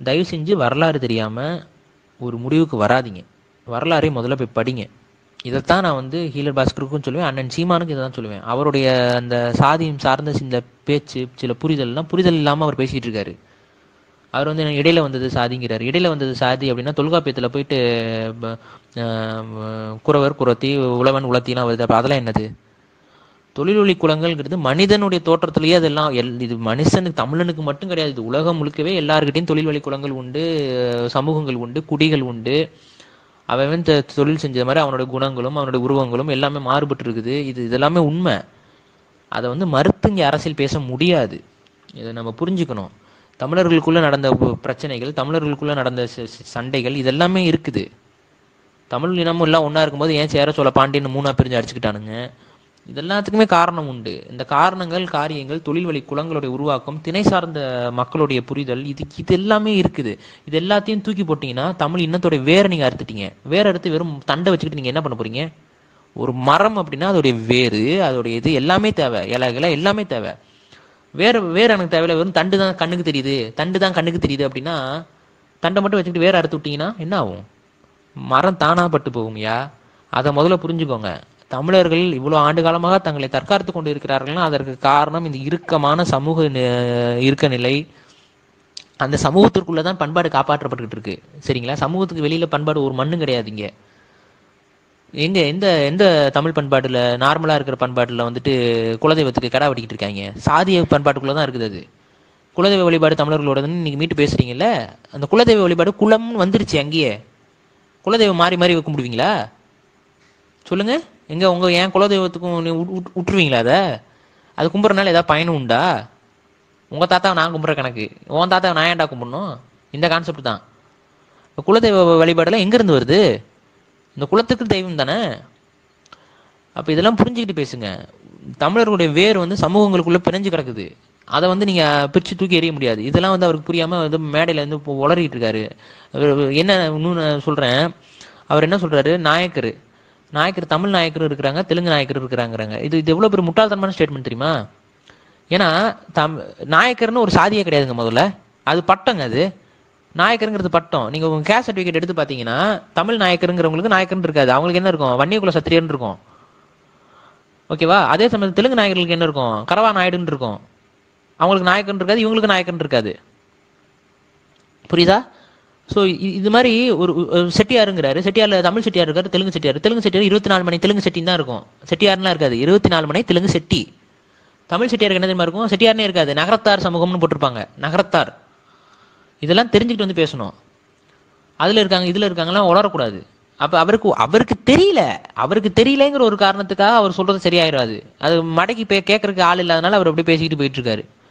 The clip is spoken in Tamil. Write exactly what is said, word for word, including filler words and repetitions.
தயவு செஞ்சு வரலாறு தெரியாமல் ஒரு முடிவுக்கு வராதிங்க. வரலாறை முதல்ல போய் படிங்க. இதைத்தான் நான் வந்து ஹீலர் பாஸ்கருக்கும் சொல்லுவேன், அண்ணன் சீமானுக்கும் இதை தான் சொல்லுவேன். அவருடைய அந்த சாதியம் சார்ந்த இந்த பேச்சு, சில புரிதல்லாம் புரிதல் இல்லாமல் அவர் பேசிகிட்டு இருக்காரு. அவர் வந்து இடையில வந்தது சாதிங்கிறார். இடையில வந்தது சாதி அப்படின்னா தொல்காப்பியத்தில் போயிட்டு குறவர் குறத்தி உழவன் உலத்திலாம் வருது. அப்போ அதெல்லாம் என்னது? தொழிலொலி குலங்கள்ங்கிறது மனிதனுடைய தோற்றத்திலேயே அதெல்லாம் எல் இது மனுஷனுக்கு தமிழனுக்கு மட்டும் கிடையாது, இது உலகம் முழுக்கவே எல்லாருக்கிட்டையும் தொழில் வழி குலங்கள் உண்டு, சமூகங்கள் உண்டு, குடிகள் உண்டு. அவன் தொழில் செஞ்ச மாதிரி அவனோட குணங்களும் அவனுடைய உருவங்களும் எல்லாமே மாறுபட்டு இருக்குது. இது இதெல்லாமே உண்மை. அதை வந்து மறுத்து இங்கே அரசியல் பேச முடியாது. இதை நம்ம புரிஞ்சுக்கணும். தமிழர்களுக்குள்ளே நடந்த பிரச்சனைகள், தமிழர்களுக்குள்ளே நடந்த சண்டைகள் இதெல்லாமே இருக்குது. தமிழ் இனமும் எல்லாம் ஒன்றா இருக்கும்போது ஏன் சேர சோழ பாண்டியன் மூணா பிரிஞ்சு அடிச்சுக்கிட்டானுங்க? இதெல்லாத்துக்குமே காரணம் உண்டு. இந்த காரணங்கள், காரியங்கள், தொழில் வழி குலங்களுடைய உருவாக்கம், திணை சார்ந்த மக்களுடைய புரிதல், இது இது எல்லாமே இருக்குது. இது எல்லாத்தையும் தூக்கி போட்டிங்கன்னா தமிழ் இன்னத்தோடைய வேரை நீங்கள் அறுத்துட்டீங்க. வேற அறுத்து வெறும் தண்டை வச்சுக்கிட்டு நீங்கள் என்ன பண்ண போறீங்க? ஒரு மரம் அப்படின்னா அதோடைய வேறு, அதோடைய இது எல்லாமே தேவை, இலைகளை எல்லாமே தேவை. வேற வேற எனக்கு தேவையில்ல, வெறும் தண்டு தான் கண்ணுக்கு தெரியுது, தண்டு தான் கண்ணுக்கு தெரியுது அப்படின்னா தண்டை மட்டும் வச்சுக்கிட்டு வேற அறுத்து விட்டீங்கன்னா என்ன ஆகும்? மரம் தானா பட்டு போகுங்கய்யா. அதை முதல்ல புரிஞ்சுக்கோங்க. தமிழர்கள் இவ்வளோ ஆண்டு காலமாக தங்களை தற்காத்து கொண்டு இருக்கிறார்கள்னா அதற்கு காரணம் இந்த இறுக்கமான சமூக இருக்க நிலை. அந்த சமூகத்திற்குள்ளதான் பண்பாடு காப்பாற்றப்பட்டுக்கிட்டு இருக்கு. சரிங்களா? சமூகத்துக்கு வெளியில பண்பாடு ஒரு மண்ணும் கிடையாதுங்க. எங்க எந்த எந்த தமிழ் பண்பாடுல நார்மலா இருக்கிற பண்பாடுல வந்துட்டு குலதெய்வத்துக்கு கடா வெட்டிக்கிட்டு இருக்காங்க? சாதிய பண்பாட்டுக்குள்ளதான் இருக்குது அது. குலதெய்வ வழிபாடு தமிழர்களோட நீங்க மீட்டு பேசுறீங்கல்ல, அந்த குலதெய்வ வழிபாடு குலம்னு வந்துருச்சு. அங்கேயே குலதெய்வம் மாறி மாறி வைக்க முடிவீங்களா? சொல்லுங்க. எங்க உங்க ஏன் குலதெய்வத்துக்கும் விட்டுருவீங்களா? அதை அது கும்பிட்றனால ஏதாவது பயனும் உண்டா? உங்க தாத்தாவை நான் கும்பிட்ற கணக்கு உன் தாத்தாவை நான் ஏன்டா கும்பிடணும்? இந்த கான்செப்ட் தான். குலதெய்வ வழிபாடெல்லாம் எங்க இருந்து வருது? இந்த குலத்துக்கு தெய்வம் தானே. அப்ப இதெல்லாம் புரிஞ்சுக்கிட்டு பேசுங்க. தமிழர்களுடைய வேர் வந்து சமூகங்களுக்குள்ள பிணைஞ்சு கிடக்குது. அதை வந்து நீங்க பிரிச்சு தூக்கி எறிய முடியாது. இதெல்லாம் வந்து அவருக்கு புரியாம வந்து மேடையில இருந்து உளறிட்டு இருக்காரு. என்ன இன்னொன்னு சொல்றேன், அவர் என்ன சொல்றாரு, நாயக்கர் நாயக்கர் தமிழ் நாயக்கரும் இருக்கிறாங்க, தெலுங்கு நாயக்கரும் இருக்கிறாங்கிறாங்க. இது இது எவ்வளவு பெரிய முட்டாள்தனமான ஸ்டேட்மெண்ட் தெரியுமா? ஏன்னா தம் நாயக்கர்னு ஒரு சாதியே கிடையாதுங்க. முதல்ல அது பட்டங்க. அது நாயக்கருங்கிறது பட்டம். நீங்க உங்க கேஸ்ட் சர்டிஃபிகேட் எடுத்து பாத்தீங்கன்னா தமிழ் நாயக்கருங்கிறவங்களுக்கு நாயக்கர்னு இருக்காது. அவங்களுக்கு என்ன இருக்கும்? வன்னியகுல சத்திரியர்னு இருக்கும். ஓகேவா? அதே சமயம் தெலுங்கு நாயக்கர்களுக்கு என்ன இருக்கும்? கரவா நாயுடுன்னு இருக்கும். அவங்களுக்கு நாயக்கன் இருக்காது, இவங்களுக்கு நாயக்கன் இருக்காது. புரியுதா? ஸோ இது மாதிரி ஒரு செட்டியாருங்கிறாரு, செட்டியார்ல தமிழ் செட்டியார் இருக்காரு, தெலுங்கு செட்டியார். தெலுங்கு செட்டியார் இருபத்தி நாலு மணி தெலுங்கு செட்டின்னு தான் இருக்கும். செட்டியார்லாம் இருக்காது. இருபத்தி நாலு மணி தெலுங்கு செட்டி. தமிழ் செட்டியாருக்கு என்ன தெரியுமா இருக்கும்? செட்டியார்னே இருக்காது. நகரத்தார் சமூகம்னு போட்டிருப்பாங்க. நகரத்தார். இதெல்லாம் தெரிஞ்சுக்கிட்டு வந்து பேசணும். அதுல இருக்காங்க இதுல இருக்காங்கலாம் உளரக்கூடாது. அப்ப அவருக்கு அவருக்கு தெரியல அவருக்கு தெரியலங்கிற ஒரு காரணத்துக்காக அவர் சொல்றது சரியாயிராது. அது மடக்கி கேட்கறதுக்கு ஆள் இல்லாதனால அவர் அப்படியே பேசிக்கிட்டு போயிட்டு இருக்காரு.